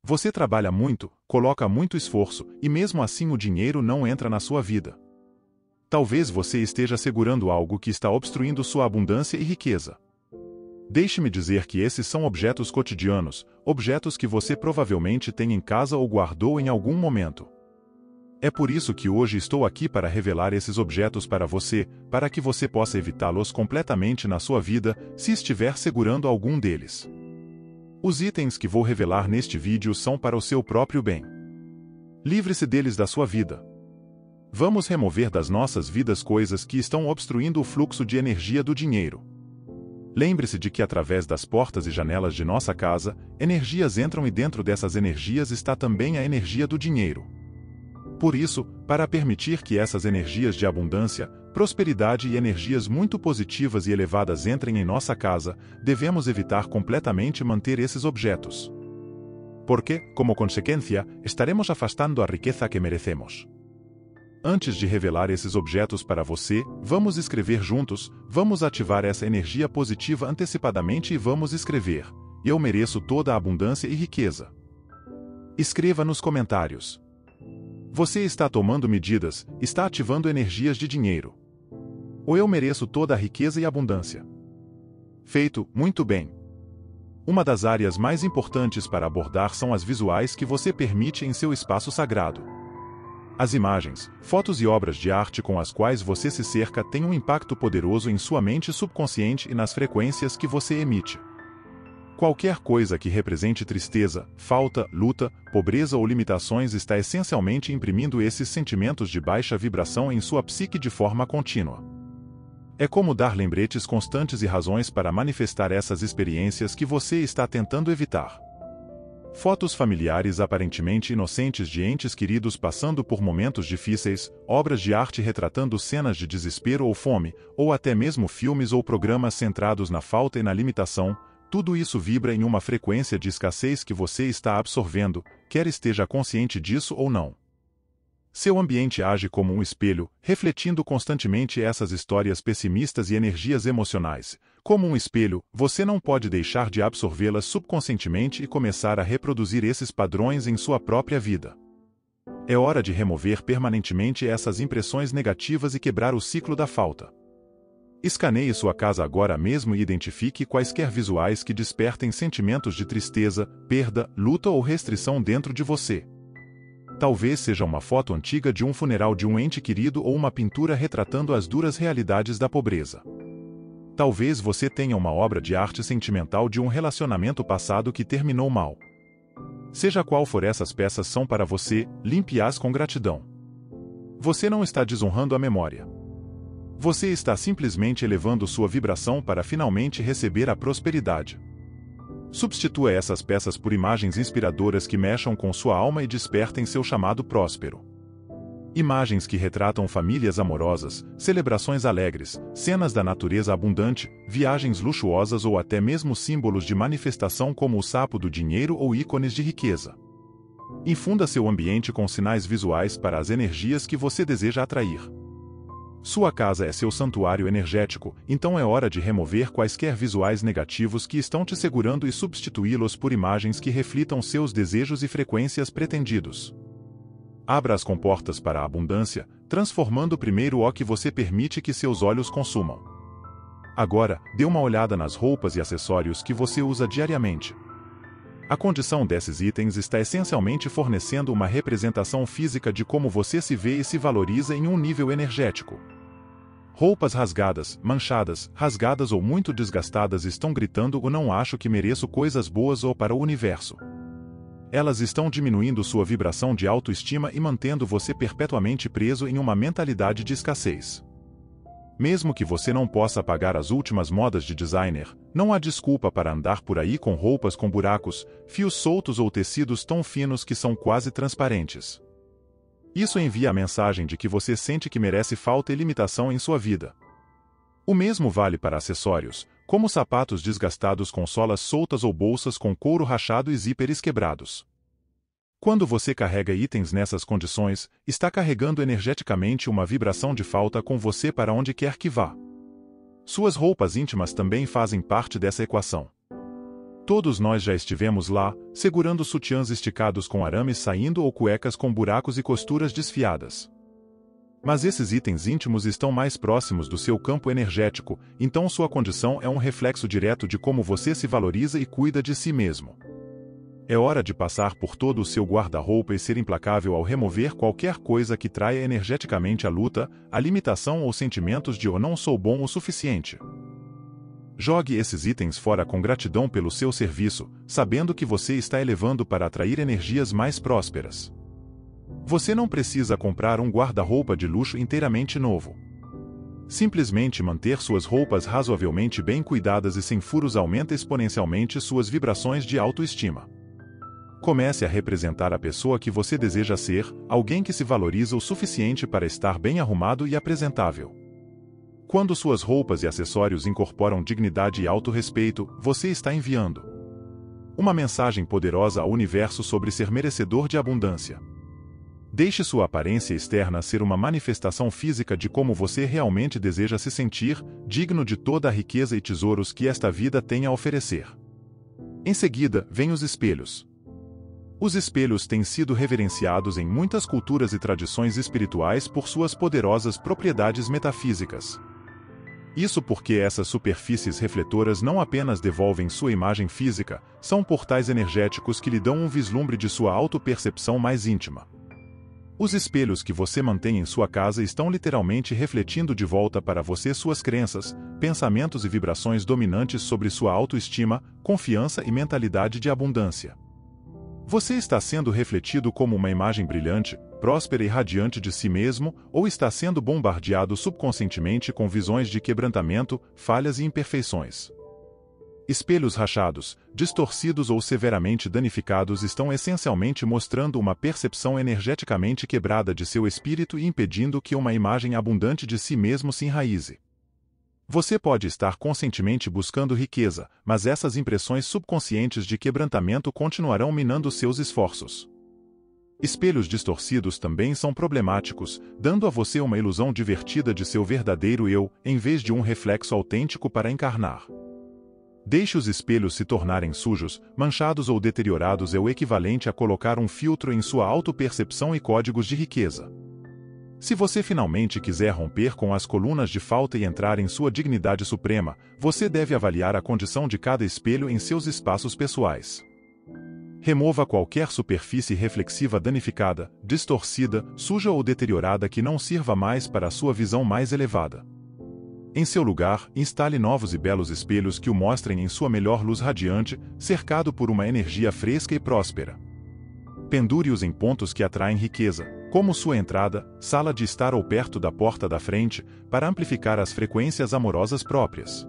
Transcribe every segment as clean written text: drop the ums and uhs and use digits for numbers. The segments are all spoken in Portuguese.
Você trabalha muito, coloca muito esforço, e mesmo assim o dinheiro não entra na sua vida. Talvez você esteja segurando algo que está obstruindo sua abundância e riqueza. Deixe-me dizer que esses são objetos cotidianos, objetos que você provavelmente tem em casa ou guardou em algum momento. É por isso que hoje estou aqui para revelar esses objetos para você, para que você possa evitá-los completamente na sua vida, se estiver segurando algum deles. Os itens que vou revelar neste vídeo são para o seu próprio bem. Livre-se deles da sua vida. Vamos remover das nossas vidas coisas que estão obstruindo o fluxo de energia do dinheiro. Lembre-se de que através das portas e janelas de nossa casa, energias entram e dentro dessas energias está também a energia do dinheiro. Por isso, para permitir que essas energias de abundância, prosperidade e energias muito positivas e elevadas entrem em nossa casa, devemos evitar completamente manter esses objetos. Porque, como consequência, estaremos afastando a riqueza que merecemos. Antes de revelar esses objetos para você, vamos escrever juntos, vamos ativar essa energia positiva antecipadamente e vamos escrever: eu mereço toda a abundância e riqueza. Escreva nos comentários. Você está tomando medidas, está ativando energias de dinheiro. Ou eu mereço toda a riqueza e abundância. Feito, muito bem. Uma das áreas mais importantes para abordar são as visuais que você permite em seu espaço sagrado. As imagens, fotos e obras de arte com as quais você se cerca têm um impacto poderoso em sua mente subconsciente e nas frequências que você emite. Qualquer coisa que represente tristeza, falta, luta, pobreza ou limitações está essencialmente imprimindo esses sentimentos de baixa vibração em sua psique de forma contínua. É como dar lembretes constantes e razões para manifestar essas experiências que você está tentando evitar. Fotos familiares aparentemente inocentes de entes queridos passando por momentos difíceis, obras de arte retratando cenas de desespero ou fome, ou até mesmo filmes ou programas centrados na falta e na limitação, tudo isso vibra em uma frequência de escassez que você está absorvendo, quer esteja consciente disso ou não. Seu ambiente age como um espelho, refletindo constantemente essas histórias pessimistas e energias emocionais. Como um espelho, você não pode deixar de absorvê-las subconscientemente e começar a reproduzir esses padrões em sua própria vida. É hora de remover permanentemente essas impressões negativas e quebrar o ciclo da falta. Escaneie sua casa agora mesmo e identifique quaisquer visuais que despertem sentimentos de tristeza, perda, luta ou restrição dentro de você. Talvez seja uma foto antiga de um funeral de um ente querido ou uma pintura retratando as duras realidades da pobreza. Talvez você tenha uma obra de arte sentimental de um relacionamento passado que terminou mal. Seja qual for essas peças são para você, limpe-as com gratidão. Você não está desonrando a memória. Você está simplesmente elevando sua vibração para finalmente receber a prosperidade. Substitua essas peças por imagens inspiradoras que mexam com sua alma e despertem seu chamado próspero. Imagens que retratam famílias amorosas, celebrações alegres, cenas da natureza abundante, viagens luxuosas ou até mesmo símbolos de manifestação como o sapo do dinheiro ou ícones de riqueza. Infunda seu ambiente com sinais visuais para as energias que você deseja atrair. Sua casa é seu santuário energético, então é hora de remover quaisquer visuais negativos que estão te segurando e substituí-los por imagens que reflitam seus desejos e frequências pretendidos. Abra as comportas para a abundância, transformando primeiro o que você permite que seus olhos consumam. Agora, dê uma olhada nas roupas e acessórios que você usa diariamente. A condição desses itens está essencialmente fornecendo uma representação física de como você se vê e se valoriza em um nível energético. Roupas rasgadas, manchadas, rasgadas ou muito desgastadas estão gritando o não acho que mereço coisas boas ou para o universo. Elas estão diminuindo sua vibração de autoestima e mantendo você perpetuamente preso em uma mentalidade de escassez. Mesmo que você não possa pagar as últimas modas de designer, não há desculpa para andar por aí com roupas com buracos, fios soltos ou tecidos tão finos que são quase transparentes. Isso envia a mensagem de que você sente que merece falta e limitação em sua vida. O mesmo vale para acessórios, como sapatos desgastados com solas soltas ou bolsas com couro rachado e zíperes quebrados. Quando você carrega itens nessas condições, está carregando energeticamente uma vibração de falta com você para onde quer que vá. Suas roupas íntimas também fazem parte dessa equação. Todos nós já estivemos lá, segurando sutiãs esticados com arames saindo ou cuecas com buracos e costuras desfiadas. Mas esses itens íntimos estão mais próximos do seu campo energético, então sua condição é um reflexo direto de como você se valoriza e cuida de si mesmo. É hora de passar por todo o seu guarda-roupa e ser implacável ao remover qualquer coisa que traia energeticamente a luta, a limitação ou sentimentos de eu não sou bom o suficiente. Jogue esses itens fora com gratidão pelo seu serviço, sabendo que você está elevando para atrair energias mais prósperas. Você não precisa comprar um guarda-roupa de luxo inteiramente novo. Simplesmente manter suas roupas razoavelmente bem cuidadas e sem furos aumenta exponencialmente suas vibrações de autoestima. Comece a representar a pessoa que você deseja ser, alguém que se valoriza o suficiente para estar bem arrumado e apresentável. Quando suas roupas e acessórios incorporam dignidade e autorrespeito, você está enviando uma mensagem poderosa ao universo sobre ser merecedor de abundância. Deixe sua aparência externa ser uma manifestação física de como você realmente deseja se sentir, digno de toda a riqueza e tesouros que esta vida tem a oferecer. Em seguida, vêm os espelhos. Os espelhos têm sido reverenciados em muitas culturas e tradições espirituais por suas poderosas propriedades metafísicas. Isso porque essas superfícies refletoras não apenas devolvem sua imagem física, são portais energéticos que lhe dão um vislumbre de sua autopercepção mais íntima. Os espelhos que você mantém em sua casa estão literalmente refletindo de volta para você suas crenças, pensamentos e vibrações dominantes sobre sua autoestima, confiança e mentalidade de abundância. Você está sendo refletido como uma imagem brilhante, próspera e radiante de si mesmo, ou está sendo bombardeado subconscientemente com visões de quebrantamento, falhas e imperfeições? Espelhos rachados, distorcidos ou severamente danificados estão essencialmente mostrando uma percepção energeticamente quebrada de seu espírito e impedindo que uma imagem abundante de si mesmo se enraize. Você pode estar conscientemente buscando riqueza, mas essas impressões subconscientes de quebrantamento continuarão minando seus esforços. Espelhos distorcidos também são problemáticos, dando a você uma ilusão divertida de seu verdadeiro eu, em vez de um reflexo autêntico para encarnar. Deixe os espelhos se tornarem sujos, manchados ou deteriorados é o equivalente a colocar um filtro em sua autopercepção e códigos de riqueza. Se você finalmente quiser romper com as colunas de falta e entrar em sua dignidade suprema, você deve avaliar a condição de cada espelho em seus espaços pessoais. Remova qualquer superfície reflexiva danificada, distorcida, suja ou deteriorada que não sirva mais para a sua visão mais elevada. Em seu lugar, instale novos e belos espelhos que o mostrem em sua melhor luz radiante, cercado por uma energia fresca e próspera. Pendure-os em pontos que atraem riqueza, como sua entrada, sala de estar ou perto da porta da frente, para amplificar as frequências amorosas próprias.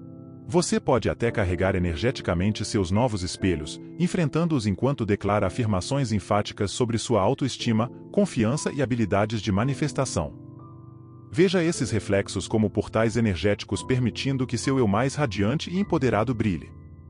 Você pode até carregar energeticamente seus novos espelhos, enfrentando-os enquanto declara afirmações enfáticas sobre sua autoestima, confiança e habilidades de manifestação. Veja esses reflexos como portais energéticos permitindo que seu eu mais radiante e empoderado brilhe.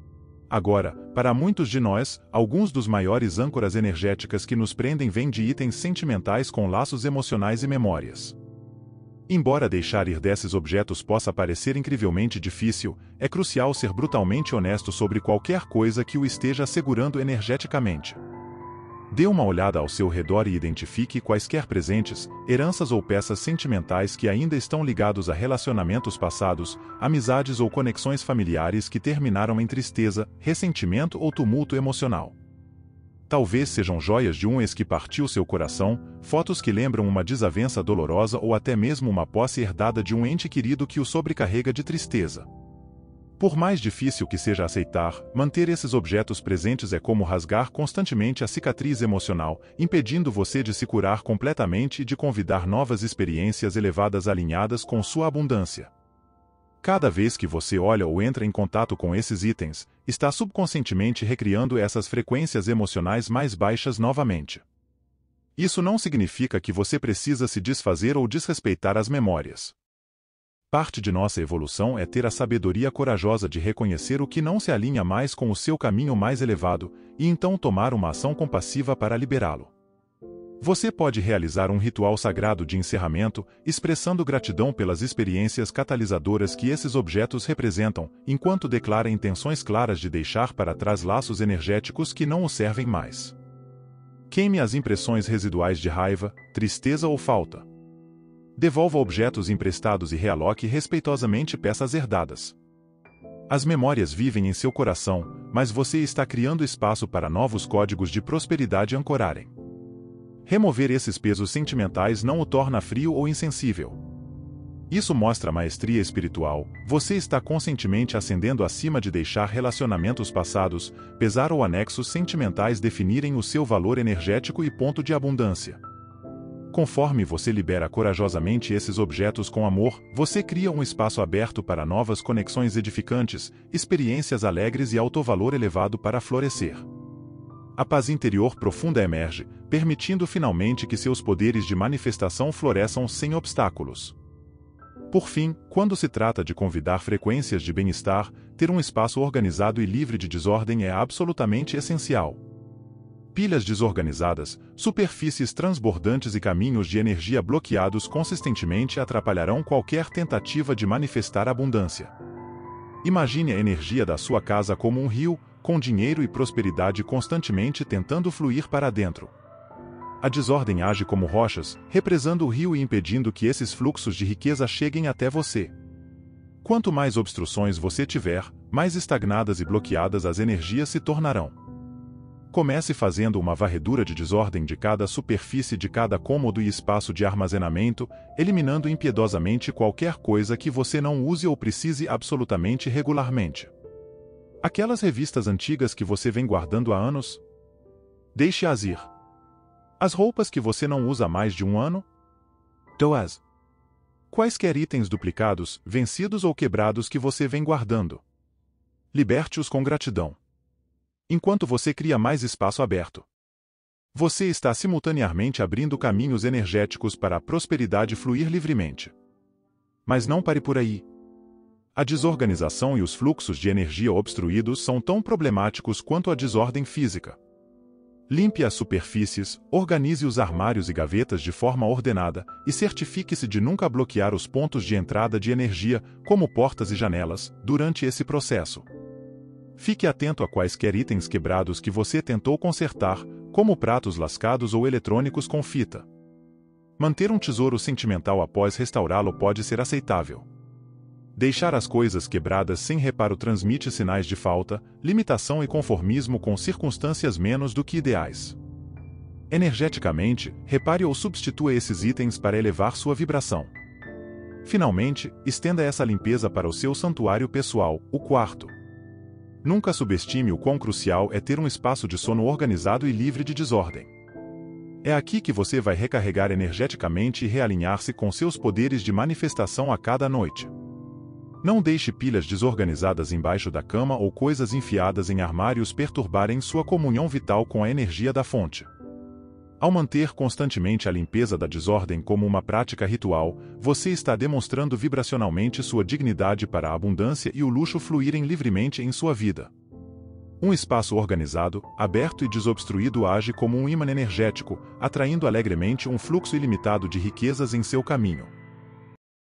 Agora, para muitos de nós, alguns dos maiores âncoras energéticas que nos prendem vêm de itens sentimentais com laços emocionais e memórias. Embora deixar ir desses objetos possa parecer incrivelmente difícil, é crucial ser brutalmente honesto sobre qualquer coisa que o esteja segurando energeticamente. Dê uma olhada ao seu redor e identifique quaisquer presentes, heranças ou peças sentimentais que ainda estão ligados a relacionamentos passados, amizades ou conexões familiares que terminaram em tristeza, ressentimento ou tumulto emocional. Talvez sejam joias de um ex que partiu seu coração, fotos que lembram uma desavença dolorosa ou até mesmo uma posse herdada de um ente querido que o sobrecarrega de tristeza. Por mais difícil que seja aceitar, manter esses objetos presentes é como rasgar constantemente a cicatriz emocional, impedindo você de se curar completamente e de convidar novas experiências elevadas alinhadas com sua abundância. Cada vez que você olha ou entra em contato com esses itens, está subconscientemente recriando essas frequências emocionais mais baixas novamente. Isso não significa que você precisa se desfazer ou desrespeitar as memórias. Parte de nossa evolução é ter a sabedoria corajosa de reconhecer o que não se alinha mais com o seu caminho mais elevado, e então tomar uma ação compassiva para liberá-lo. Você pode realizar um ritual sagrado de encerramento, expressando gratidão pelas experiências catalisadoras que esses objetos representam, enquanto declara intenções claras de deixar para trás laços energéticos que não o servem mais. Queime as impressões residuais de raiva, tristeza ou falta. Devolva objetos emprestados e realoque respeitosamente peças herdadas. As memórias vivem em seu coração, mas você está criando espaço para novos códigos de prosperidade ancorarem. Remover esses pesos sentimentais não o torna frio ou insensível. Isso mostra maestria espiritual. Você está conscientemente ascendendo acima de deixar relacionamentos passados, pesar ou anexos sentimentais definirem o seu valor energético e ponto de abundância. Conforme você libera corajosamente esses objetos com amor, você cria um espaço aberto para novas conexões edificantes, experiências alegres e alto valor elevado para florescer. A paz interior profunda emerge, permitindo finalmente que seus poderes de manifestação floresçam sem obstáculos. Por fim, quando se trata de convidar frequências de bem-estar, ter um espaço organizado e livre de desordem é absolutamente essencial. Pilhas desorganizadas, superfícies transbordantes e caminhos de energia bloqueados consistentemente atrapalharão qualquer tentativa de manifestar abundância. Imagine a energia da sua casa como um rio, com dinheiro e prosperidade constantemente tentando fluir para dentro. A desordem age como rochas, represando o rio e impedindo que esses fluxos de riqueza cheguem até você. Quanto mais obstruções você tiver, mais estagnadas e bloqueadas as energias se tornarão. Comece fazendo uma varredura de desordem de cada superfície de cada cômodo e espaço de armazenamento, eliminando impiedosamente qualquer coisa que você não use ou precise absolutamente regularmente. Aquelas revistas antigas que você vem guardando há anos? Deixe-as ir. As roupas que você não usa há mais de um ano? Doe-as. Quaisquer itens duplicados, vencidos ou quebrados que você vem guardando? Liberte-os com gratidão. Enquanto você cria mais espaço aberto, você está simultaneamente abrindo caminhos energéticos para a prosperidade fluir livremente. Mas não pare por aí. A desorganização e os fluxos de energia obstruídos são tão problemáticos quanto a desordem física. Limpe as superfícies, organize os armários e gavetas de forma ordenada e certifique-se de nunca bloquear os pontos de entrada de energia, como portas e janelas, durante esse processo. Fique atento a quaisquer itens quebrados que você tentou consertar, como pratos lascados ou eletrônicos com fita. Manter um tesouro sentimental após restaurá-lo pode ser aceitável. Deixar as coisas quebradas sem reparo transmite sinais de falta, limitação e conformismo com circunstâncias menos do que ideais. Energeticamente, repare ou substitua esses itens para elevar sua vibração. Finalmente, estenda essa limpeza para o seu santuário pessoal, o quarto. Nunca subestime o quão crucial é ter um espaço de sono organizado e livre de desordem. É aqui que você vai recarregar energeticamente e realinhar-se com seus poderes de manifestação a cada noite. Não deixe pilhas desorganizadas embaixo da cama ou coisas enfiadas em armários perturbarem sua comunhão vital com a energia da fonte. Ao manter constantemente a limpeza da desordem como uma prática ritual, você está demonstrando vibracionalmente sua dignidade para a abundância e o luxo fluírem livremente em sua vida. Um espaço organizado, aberto e desobstruído age como um ímã energético, atraindo alegremente um fluxo ilimitado de riquezas em seu caminho.